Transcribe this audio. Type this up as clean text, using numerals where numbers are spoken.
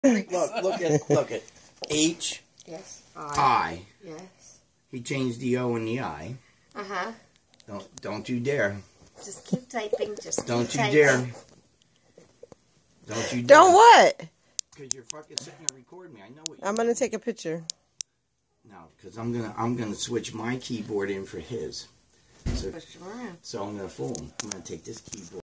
Look at H. Yes. I. Yes. He changed the O and the I. Uh-huh. Don't you dare. Just keep typing. Don't you dare. Don't you dare. Don't what? Because you're fucking sitting there recording me. I know what you're I'm gonna take a picture. No, because I'm gonna switch my keyboard in for his. So I'm gonna fool him. I'm gonna take this keyboard.